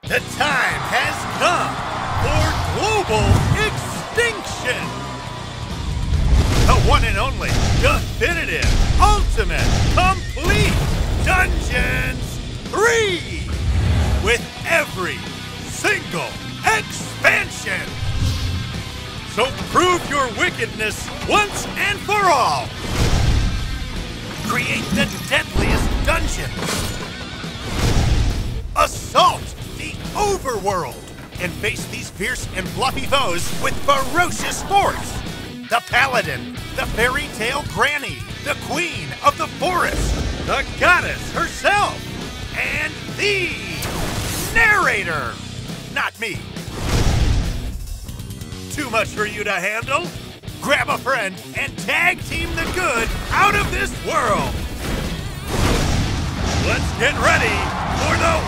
The time has come for global extinction! The one and only, definitive, ultimate, complete Dungeons 3! With every single expansion! So prove your wickedness once and for all! Create the deadliest dungeons! Assault the overworld! And face these fierce and fluffy foes with ferocious force! The Paladin, the fairy tale granny, the queen of the forest, the goddess herself, and the narrator! Not me. Too much for you to handle? Grab a friend and tag team the good out of this world! Let's get ready for the